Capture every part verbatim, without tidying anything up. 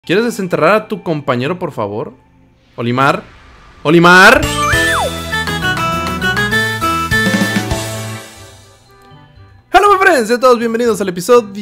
¿Quieres desenterrar a tu compañero, por favor? Olimar. ¡Olimar! Hello, my friends, sean todos bienvenidos al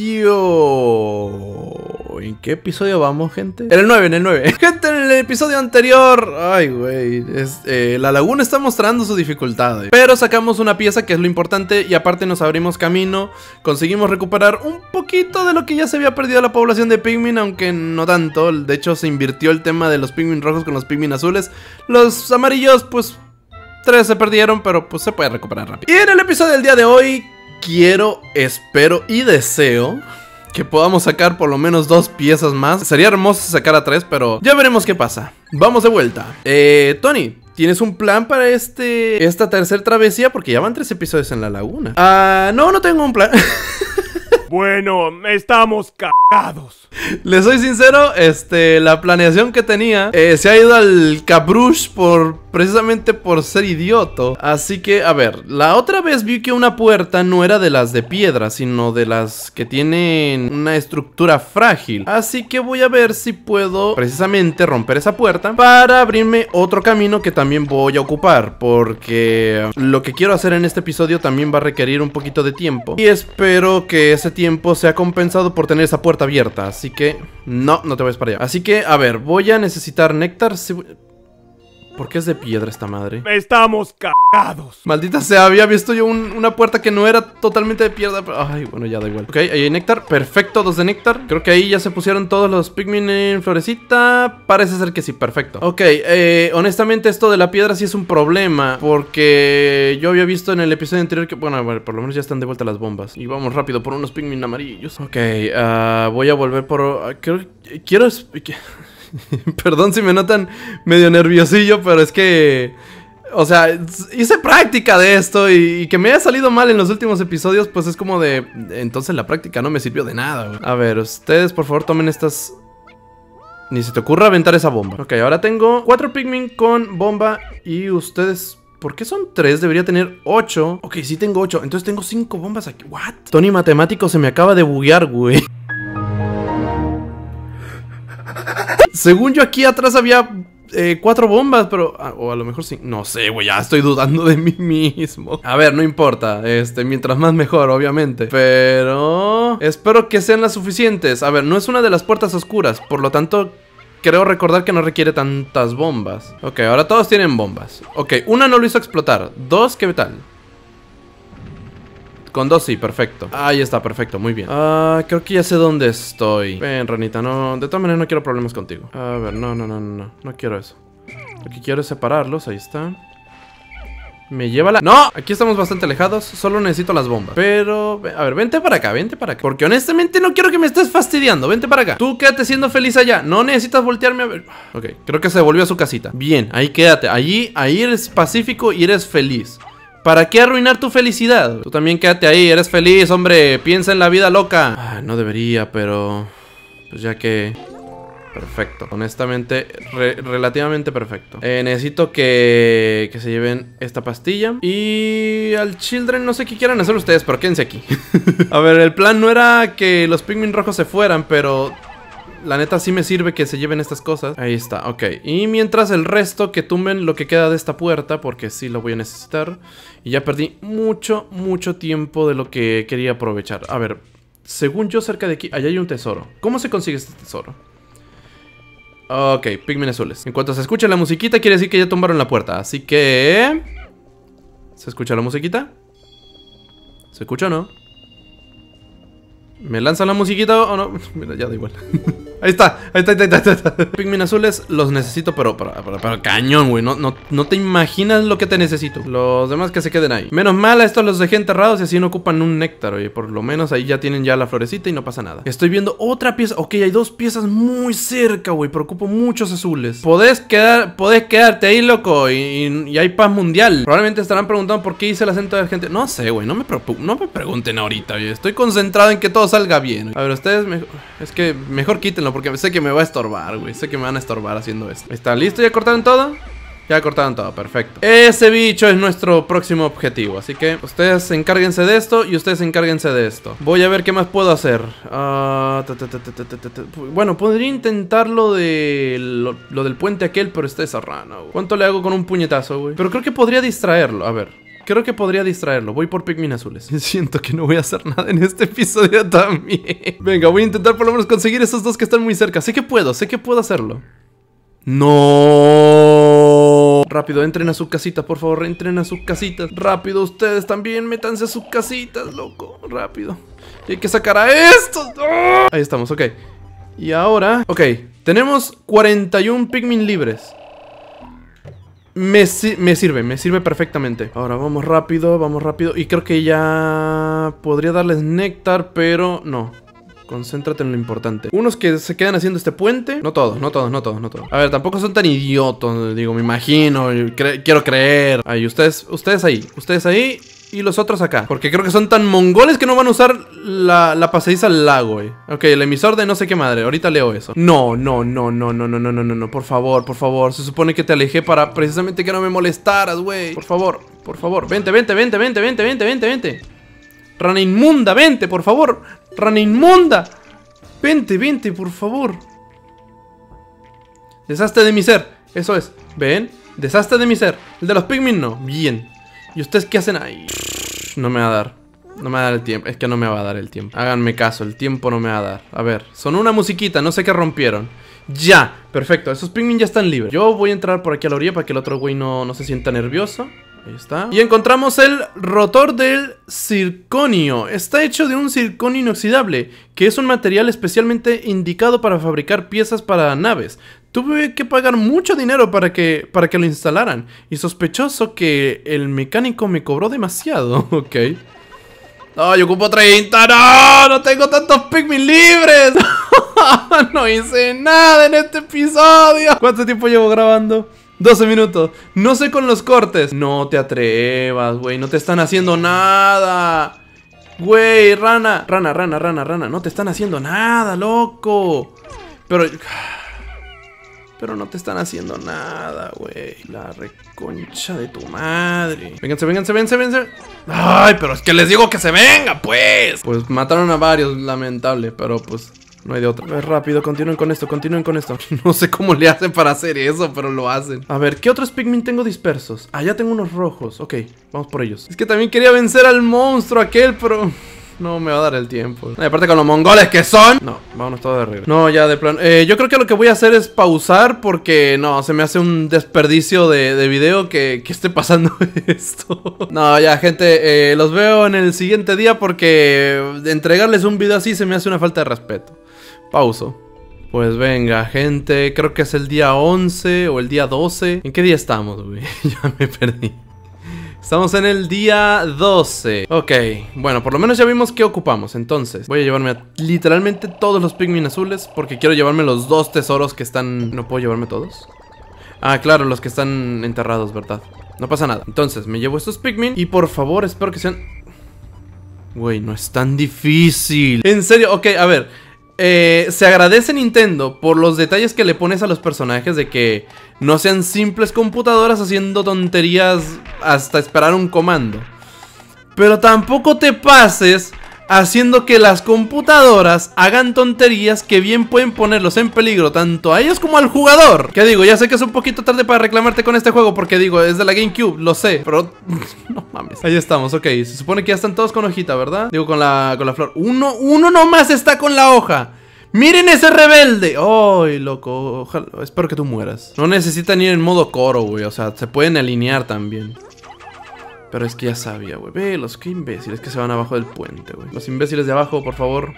episodio... ¿En qué episodio vamos, gente? En el nueve, en el nueve. Gente, en el episodio anterior... Ay, güey. Eh, la laguna está mostrando su dificultad. Eh. Pero sacamos una pieza que es lo importante. Y aparte nos abrimos camino. Conseguimos recuperar un poquito de lo que ya se había perdido la población de Pikmin. Aunque no tanto. De hecho, se invirtió el tema de los Pikmin rojos con los Pikmin azules. Los amarillos, pues... Tres se perdieron, pero pues se puede recuperar rápido. Y en el episodio del día de hoy... Quiero, espero y deseo... que podamos sacar por lo menos dos piezas más. Sería hermoso sacar a tres, pero ya veremos qué pasa. Vamos de vuelta. Eh, Tony, ¿tienes un plan para este esta tercera travesía? Porque ya van tres episodios en la laguna. Ah, no, no tengo un plan. Bueno, estamos cagados. Les soy sincero, este, la planeación que tenía eh, se ha ido al cabrush por precisamente por ser idioto. Así que, a ver, la otra vez vi que una puerta no era de las de piedra, sino de las que tienen una estructura frágil. Así que voy a ver si puedo precisamente romper esa puerta para abrirme otro camino que también voy a ocupar, porque lo que quiero hacer en este episodio también va a requerir un poquito de tiempo. Y espero que ese tiempo sea compensado por tener esa puerta abierta. Así que, no, no te vayas para allá. Así que, a ver, voy a necesitar néctar. Si... ¿Por qué es de piedra esta madre? Estamos cagados. Maldita sea, había visto yo un, una puerta que no era totalmente de piedra. Ay, bueno, ya da igual. Ok, ahí hay néctar, perfecto, dos de néctar. Creo que ahí ya se pusieron todos los Pikmin en florecita. Parece ser que sí, perfecto. Ok, eh, honestamente esto de la piedra sí es un problema, porque yo había visto en el episodio anterior que, bueno, bueno, por lo menos ya están de vuelta las bombas. Y vamos rápido por unos Pikmin amarillos. Ok, uh, voy a volver por... Uh, quiero... quiero Perdón si me notan medio nerviosillo, pero es que... O sea, hice práctica de esto y, y que me haya salido mal en los últimos episodios, pues es como de... Entonces la práctica no me sirvió de nada, güey. A ver, ustedes por favor tomen estas... Ni se te ocurra aventar esa bomba. Ok, ahora tengo cuatro Pikmin con bomba y ustedes... ¿Por qué son tres? Debería tener ocho. Ok, sí tengo ocho, entonces tengo cinco bombas aquí. ¿What? Tony Matemático se me acaba de buguear, güey. Según yo aquí atrás había eh, cuatro bombas, pero... Ah, o a lo mejor sí. No sé, güey, ya estoy dudando de mí mismo. A ver, no importa. Este, mientras más mejor, obviamente. Pero... espero que sean las suficientes. A ver, no es una de las puertas oscuras. Por lo tanto, creo recordar que no requiere tantas bombas. Ok, ahora todos tienen bombas. Ok, una no lo hizo explotar. Dos, ¿qué tal? Con dos sí, perfecto. Ahí está, perfecto, muy bien. Ah, creo que ya sé dónde estoy. Ven, ranita, no, de todas maneras no quiero problemas contigo. A ver, no, no, no, no, no, no quiero eso. Lo que quiero es separarlos, ahí está. Me lleva la... ¡No! Aquí estamos bastante alejados, solo necesito las bombas. Pero, a ver, vente para acá, vente para acá. Porque honestamente no quiero que me estés fastidiando, vente para acá. Tú quédate siendo feliz allá, no necesitas voltearme a ver. Ok, creo que se volvió a su casita. Bien, ahí quédate, allí, ahí eres pacífico y eres feliz. ¿Para qué arruinar tu felicidad? Tú también quédate ahí, eres feliz, hombre. Piensa en la vida loca. Ah, no debería, pero... pues ya que... Perfecto, honestamente, re relativamente perfecto. eh, Necesito que... que se lleven esta pastilla. Y al Children no sé qué quieran hacer ustedes, pero quédense aquí. A ver, el plan no era que los Pikmin rojos se fueran, pero... la neta sí me sirve que se lleven estas cosas. Ahí está, ok. Y mientras el resto que tumben lo que queda de esta puerta, porque sí lo voy a necesitar. Y ya perdí mucho, mucho tiempo de lo que quería aprovechar. A ver, según yo cerca de aquí, allá hay un tesoro. ¿Cómo se consigue este tesoro? Ok, Pikmin azules. En cuanto se escuche la musiquita, quiere decir que ya tumbaron la puerta. Así que... ¿se escucha la musiquita? ¿Se escucha o no? ¿Me lanzan la musiquita o no? Mira, ya da igual. Ahí está, ahí está, ahí está, ahí está, ahí está. Pikmin azules los necesito, pero, pero, pero, pero cañón, güey. No, no, no te imaginas lo que te necesito. Los demás que se queden ahí. Menos mal a estos los dejé enterrados y así no ocupan un néctar, oye. Por lo menos ahí ya tienen ya la florecita y no pasa nada. Estoy viendo otra pieza. Ok, hay dos piezas muy cerca, güey. Pero ocupo muchos azules. Podés quedar, podés quedarte ahí, loco. Y, y, y hay paz mundial. Probablemente estarán preguntando por qué hice el acento de la gente. No sé, güey. No me, no me pregunten ahorita, oye. Estoy concentrado en que todo salga bien. A ver, ustedes mejor... es que mejor quítenlo porque sé que me va a estorbar, güey. Sé que me van a estorbar haciendo esto. ¿Está listo? ¿Ya cortaron todo? Ya cortaron todo, perfecto. Ese bicho es nuestro próximo objetivo. Así que ustedes encárguense de esto y ustedes encárguense de esto. Voy a ver qué más puedo hacer. uh, ta, ta, ta, ta, ta, ta, ta. Bueno, podría intentar lo, de, lo, lo del puente aquel, pero está esa rana, güey. ¿Cuánto le hago con un puñetazo, güey? Pero creo que podría distraerlo, a ver. Creo que podría distraerlo. Voy por Pikmin azules. Siento que no voy a hacer nada en este episodio también. Venga, voy a intentar por lo menos conseguir esos dos que están muy cerca. Sé que puedo, sé que puedo hacerlo. No. Rápido, entren a sus casitas, por favor, entren a sus casitas. Rápido, ustedes también, métanse a sus casitas, loco. Rápido. Y hay que sacar a estos. ¡Oh! Ahí estamos, ok. Y ahora, ok, tenemos cuarenta y uno Pikmin libres. Me, si me sirve, me sirve perfectamente. Ahora vamos rápido, vamos rápido. Y creo que ya podría darles néctar, pero no. Concéntrate en lo importante. Unos que se quedan haciendo este puente. No todos, no todos, no todos, no todos. A ver, tampoco son tan idiotos. Digo, me imagino, cre quiero creer. Ahí, ustedes, ustedes ahí, ustedes ahí. Y los otros acá. Porque creo que son tan mongoles que no van a usar la, la pasadiza al lago, eh. Ok, el emisor de no sé qué madre. Ahorita leo eso. No, no, no, no, no, no, no, no, no, no. Por favor, por favor. Se supone que te alejé para precisamente que no me molestaras, güey. Por favor, por favor. Vente, vente, vente, vente, vente, vente, vente, vente. Rana inmunda, vente, por favor. Rana inmunda. Vente, vente, por favor. Deshazte de mi ser. Eso es. ¿Ven? Deshazte de mi ser. El de los Pikmin no. Bien. ¿Y ustedes qué hacen ahí? No me va a dar. No me va a dar el tiempo. Es que no me va a dar el tiempo. Háganme caso, el tiempo no me va a dar. A ver, son una musiquita, no sé qué rompieron. Ya, perfecto, esos Pikmin ya están libres. Yo voy a entrar por aquí a la orilla para que el otro güey no, no se sienta nervioso. Ahí está. Y encontramos el rotor del circonio. Está hecho de un circonio inoxidable, que es un material especialmente indicado para fabricar piezas para naves. Tuve que pagar mucho dinero para que, para que lo instalaran. Y sospechoso que el mecánico me cobró demasiado. Ok. No, yo ocupo treinta. No, no tengo tantos Pikmin libres. No hice nada en este episodio. ¿Cuánto tiempo llevo grabando? doce minutos. No sé con los cortes. No te atrevas, güey. No te están haciendo nada. Güey, rana. Rana, rana, rana, rana. No te están haciendo nada, loco. Pero... Pero no te están haciendo nada, güey. La reconcha de tu madre. Vénganse, vénganse, vénganse, vénganse. Ay, pero es que les digo que se venga, pues. Pues mataron a varios, lamentable. Pero pues no hay de otra. A ver, rápido, continúen con esto, continúen con esto. No sé cómo le hacen para hacer eso, pero lo hacen. A ver, ¿qué otros Pikmin tengo dispersos? Ah, ya tengo unos rojos. Ok, vamos por ellos. Es que también quería vencer al monstruo aquel, pero... no me va a dar el tiempo. Y aparte con los mongoles que son. No, vámonos todos de regreso. No, ya de plano. Eh, yo creo que lo que voy a hacer es pausar. Porque no, se me hace un desperdicio de, de video que, que esté pasando esto. No, ya gente, eh, los veo en el siguiente día. Porque entregarles un video así se me hace una falta de respeto. Pauso. Pues venga, gente, creo que es el día once o el día doce. ¿En qué día estamos, güey? Ya me perdí. Estamos en el día doce. Ok, bueno, por lo menos ya vimos qué ocupamos. Entonces, voy a llevarme a literalmente todos los Pikmin azules. Porque quiero llevarme los dos tesoros que están... ¿No puedo llevarme todos? Ah, claro, los que están enterrados, ¿verdad? No pasa nada. Entonces, me llevo estos Pikmin. Y por favor, espero que sean... Güey, no es tan difícil. En serio, ok, a ver... Eh, se agradece Nintendo por los detalles que le pones a los personajes, de que no sean simples computadoras haciendo tonterías hasta esperar un comando. Pero tampoco te pases haciendo que las computadoras hagan tonterías que bien pueden ponerlos en peligro tanto a ellos como al jugador. Que digo, ya sé que es un poquito tarde para reclamarte con este juego, porque digo, es de la GameCube, lo sé, pero no mames. Ahí estamos, ok, se supone que ya están todos con hojita, ¿verdad? Digo, con la, con la flor. Uno, uno nomás está con la hoja. ¡Miren ese rebelde! ¡Ay, loco! Ojalá, espero que tú mueras. No necesitan ir en modo coro, güey, o sea, se pueden alinear también. Pero es que ya sabía, güey. Ve, los qué imbéciles que se van abajo del puente, güey. Los imbéciles de abajo, por favor.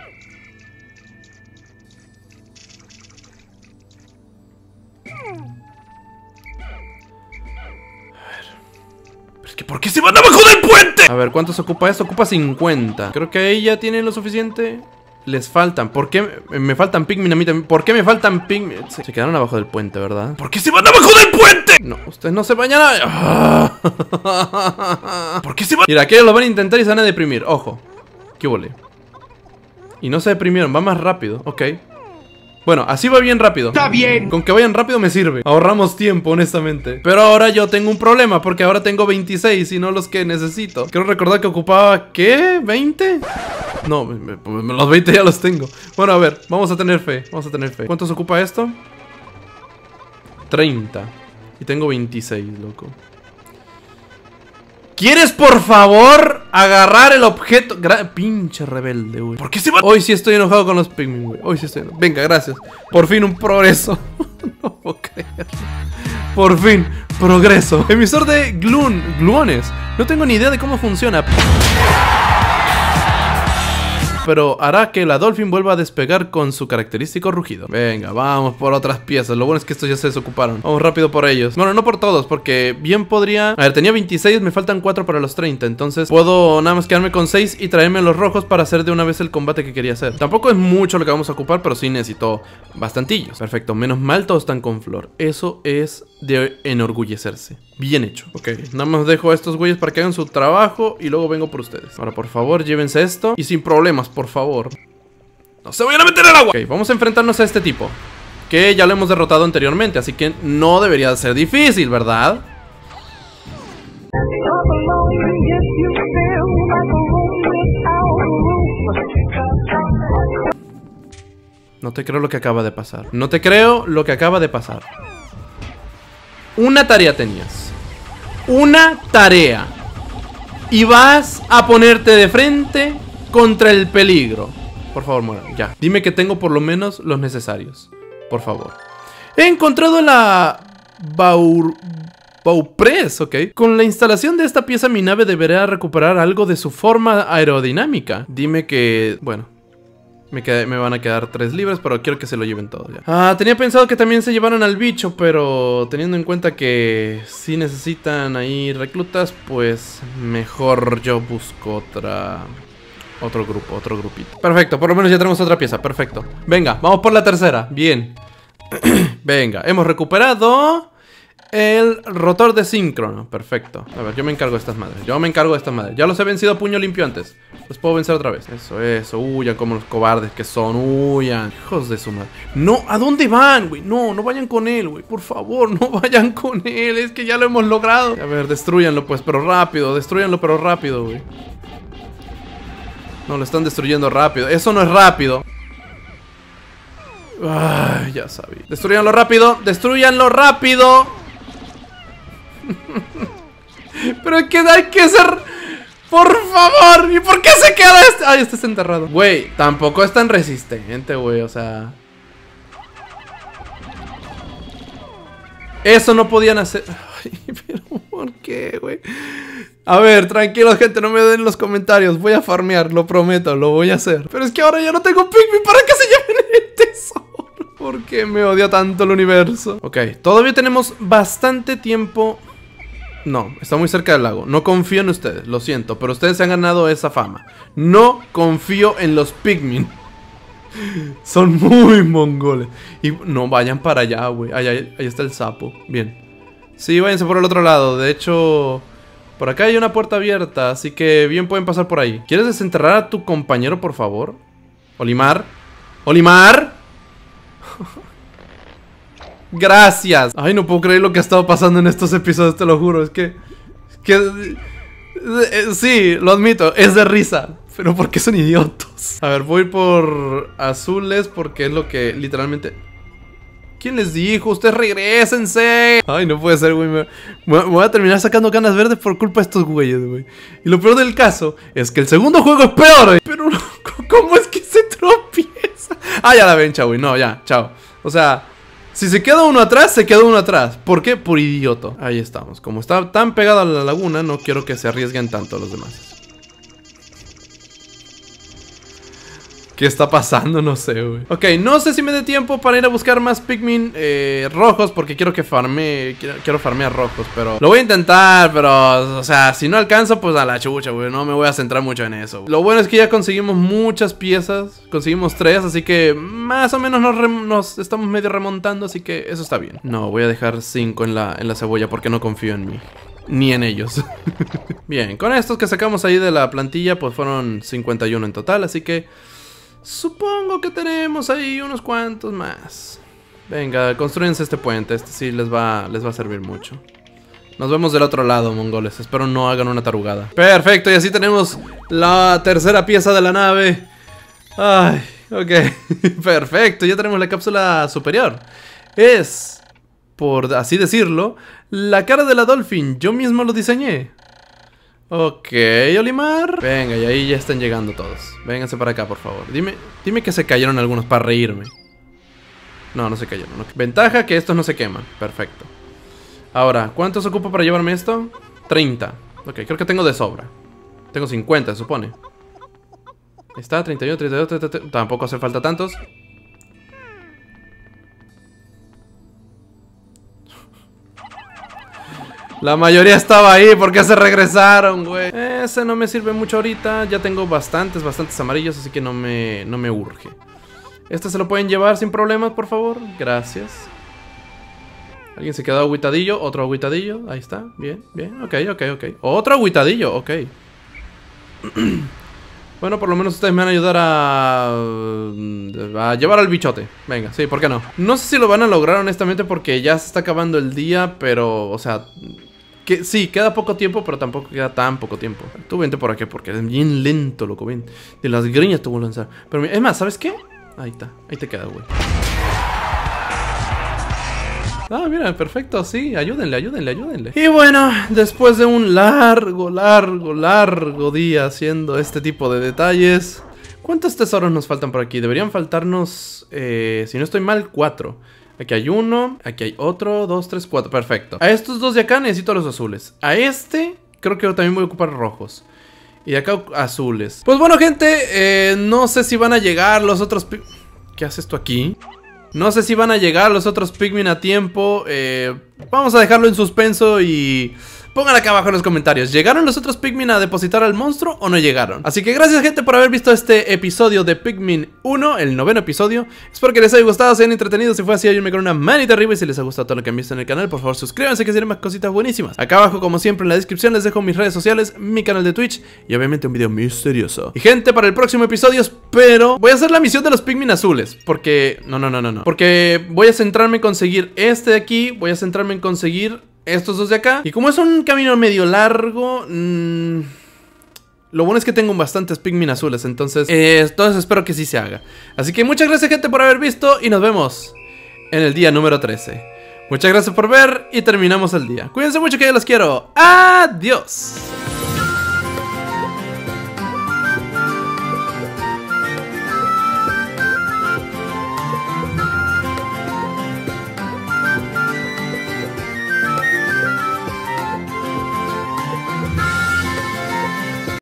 A ver. Pero es que ¿por qué se van abajo del puente? A ver, ¿cuántos ocupa esto? Ocupa cincuenta. Creo que ahí ya tienen lo suficiente. Les faltan. ¿Por qué me faltan Pikmin a mí también? ¿Por qué me faltan Pikmin? Se, se quedaron abajo del puente, ¿verdad? ¿Por qué se van abajo del puente? No, ustedes no se vayan a... ¿Por qué se van? Mira, aquellos lo van a intentar y se van a deprimir. Ojo. ¿Qué huele? Y no se deprimieron, va más rápido. Ok. Bueno, así va bien rápido. Está bien. Con que vayan rápido me sirve. Ahorramos tiempo, honestamente. Pero ahora yo tengo un problema, porque ahora tengo veintiséis y no los que necesito. Quiero recordar que ocupaba, ¿qué? ¿veinte? No, me, me, los veinte ya los tengo. Bueno, a ver, vamos a tener fe. Vamos a tener fe. ¿Cuántos ocupa esto? treinta. Y tengo veintiséis, loco. ¿Quieres, por favor, agarrar el objeto? Gra Pinche rebelde, güey. ¿Por qué se va? Hoy sí estoy enojado con los Pikmin, güey. Hoy sí estoy enojado. Venga, gracias. Por fin un progreso. No puedo creerlo. Por fin, progreso. Emisor de glun, gluones. No tengo ni idea de cómo funciona, pero hará que la Dolphin vuelva a despegar con su característico rugido. Venga, vamos por otras piezas. Lo bueno es que estos ya se desocuparon. Vamos rápido por ellos. Bueno, no por todos, porque bien podría... A ver, tenía veintiséis, me faltan cuatro para los treinta. Entonces puedo nada más quedarme con seis y traerme los rojos para hacer de una vez el combate que quería hacer. Tampoco es mucho lo que vamos a ocupar, pero sí necesito bastantillos. Perfecto, menos mal todos están con flor. Eso es de enorgullecerse. Bien hecho. Ok, nada más dejo a estos güeyes para que hagan su trabajo y luego vengo por ustedes. Ahora, por favor, llévense esto. Y sin problemas, por favor. No se vayan a meter al agua. Ok, vamos a enfrentarnos a este tipo, que ya lo hemos derrotado anteriormente, así que no debería ser difícil, ¿verdad? No te creo lo que acaba de pasar. No te creo lo que acaba de pasar. Una tarea tenías. Una tarea. Y vas a ponerte de frente contra el peligro. Por favor, muera, ya. Dime que tengo por lo menos los necesarios. Por favor. He encontrado la... Baur... Baupress, ok. Con la instalación de esta pieza mi nave deberá recuperar algo de su forma aerodinámica. Dime que... Bueno... Me, qued me van a quedar tres libres, pero quiero que se lo lleven todo ya. Ah, tenía pensado que también se llevaran al bicho, pero teniendo en cuenta que si necesitan ahí reclutas, pues mejor yo busco otra... Otro grupo, otro grupito. Perfecto, por lo menos ya tenemos otra pieza, perfecto. Venga, vamos por la tercera, bien. Venga, hemos recuperado el rotor de síncrono, perfecto. A ver, yo me encargo de estas madres, yo me encargo de estas madres. Ya los he vencido a puño limpio antes. Los puedo vencer otra vez. Eso, eso, huyan como los cobardes que son, huyan. Hijos de su madre. No, ¿a dónde van, güey? No, no vayan con él, güey. Por favor, no vayan con él. Es que ya lo hemos logrado. A ver, destruyanlo pues, pero rápido. Destruyanlo, pero rápido, güey. No, lo están destruyendo rápido. Eso no es rápido. Ay, ya sabía. Destruyanlo rápido. Destruyanlo rápido. Pero es que hay que ser... ¡Por favor! ¿Y por qué se queda este? Ay, este está enterrado. Güey, tampoco es tan resistente, güey, o sea... Eso no podían hacer... Ay, pero ¿por qué, güey? A ver, tranquilos, gente, no me den en los comentarios. Voy a farmear, lo prometo, lo voy a hacer. Pero es que ahora ya no tengo Pikmin para que se lleven el tesoro. ¿Por qué me odia tanto el universo? Ok, todavía tenemos bastante tiempo... No, está muy cerca del lago. No confío en ustedes, lo siento, pero ustedes se han ganado esa fama. No confío en los Pikmin. Son muy mongoles. Y no vayan para allá, güey. Ahí, ahí, ahí está el sapo. Bien. Sí, váyanse por el otro lado. De hecho, por acá hay una puerta abierta, así que bien pueden pasar por ahí. ¿Quieres desenterrar a tu compañero, por favor? Olimar. Olimar. Gracias. Ay, no puedo creer lo que ha estado pasando en estos episodios, te lo juro. Es que... Es que... Sí, lo admito, es de risa. Pero ¿por qué son idiotos? A ver, voy por azules porque es lo que literalmente... ¿Quién les dijo? ¡Ustedes regrésense! Ay, no puede ser, güey. Me, me voy a terminar sacando canas verdes por culpa de estos güeyes, güey. Y lo peor del caso es que el segundo juego es peor, güey. Pero no, ¿cómo es que se tropieza? Ah, ya la ven, chao, güey. No, ya, chao. O sea... Si se queda uno atrás, se queda uno atrás. ¿Por qué? Por idioto. Ahí estamos. Como está tan pegado a la laguna, no quiero que se arriesguen tanto los demás. ¿Qué está pasando? No sé, güey. Ok, no sé si me dé tiempo para ir a buscar más Pikmin eh, rojos, porque quiero que farme quiero, quiero farmear rojos, pero... Lo voy a intentar, pero... O sea, si no alcanzo, pues a la chucha, güey. No me voy a centrar mucho en eso. Lo bueno es que ya conseguimos muchas piezas. Conseguimos tres, así que... Más o menos nos, nos estamos medio remontando, así que eso está bien. No, voy a dejar cinco en la, en la cebolla porque no confío en mí. Ni en ellos. Bien, con estos que sacamos ahí de la plantilla, pues fueron cincuenta y uno en total, así que... supongo que tenemos ahí unos cuantos más. Venga, construyense este puente. Este sí les va, les va a servir mucho. Nos vemos del otro lado, mongoles. Espero no hagan una tarugada. Perfecto, y así tenemos la tercera pieza de la nave. Ay, ok. Perfecto, ya tenemos la cápsula superior. Es, por así decirlo, la cara de la Dolphin. Yo mismo lo diseñé. Ok, Olimar. Venga, y ahí ya están llegando todos. Vénganse para acá, por favor. Dime, dime que se cayeron algunos para reírme. No, no se cayeron. No. Ventaja que estos no se queman. Perfecto. Ahora, ¿cuántos ocupo para llevarme esto? treinta. Ok, creo que tengo de sobra. Tengo cincuenta, se supone. Ahí está, treinta y uno, treinta y dos, treinta y tres. Tampoco hace falta tantos. La mayoría estaba ahí, ¿por qué se regresaron, güey? Ese no me sirve mucho ahorita. Ya tengo bastantes, bastantes amarillos, así que no me, no me urge. Este se lo pueden llevar sin problemas, por favor. Gracias. Alguien se quedó agüitadillo, otro agüitadillo. Ahí está, bien, bien, ok, ok, ok. Otro agüitadillo, ok. Bueno, por lo menos ustedes me van a ayudar a... a llevar al bichote. Venga, sí, ¿por qué no? No sé si lo van a lograr honestamente porque ya se está acabando el día, pero, o sea... que sí, queda poco tiempo, pero tampoco queda tan poco tiempo. Tú vente por aquí porque es bien lento, loco, ven. De las greñas te voy a lanzar. Pero es más, ¿sabes qué? Ahí está, ahí te queda, güey. Ah, mira, perfecto, sí, ayúdenle, ayúdenle, ayúdenle. Y bueno, después de un largo, largo, largo día haciendo este tipo de detalles, ¿cuántos tesoros nos faltan por aquí? Deberían faltarnos, eh, si no estoy mal, cuatro. Aquí hay uno, aquí hay otro, dos, tres, cuatro, perfecto. A estos dos de acá necesito los azules. A este, creo que también voy a ocupar rojos. Y de acá azules. Pues bueno, gente, eh, no sé si van a llegar los otros... ¿Qué haces tú aquí? No sé si van a llegar los otros Pikmin a tiempo. eh, Vamos a dejarlo en suspenso y... pongan acá abajo en los comentarios, ¿llegaron los otros Pikmin a depositar al monstruo o no llegaron? Así que gracias, gente, por haber visto este episodio de Pikmin uno, el noveno episodio. Espero que les haya gustado, se hayan entretenido. Si fue así, ayúdenme con una manita arriba. Y si les ha gustado todo lo que han visto en el canal, por favor suscríbanse, que tienen más cositas buenísimas. Acá abajo, como siempre, en la descripción les dejo mis redes sociales, mi canal de Twitch y obviamente un video misterioso. Y gente, para el próximo episodio espero... voy a hacer la misión de los Pikmin azules. Porque... no, no, no, no, no. Porque voy a centrarme en conseguir este de aquí. Voy a centrarme en conseguir... estos dos de acá. Y como es un camino medio largo, mmm, lo bueno es que tengo bastantes Pikmin azules. Entonces, eh, entonces espero que sí se haga. Así que muchas gracias, gente, por haber visto. Y nos vemos en el día número trece. Muchas gracias por ver y terminamos el día. Cuídense mucho, que yo los quiero. Adiós.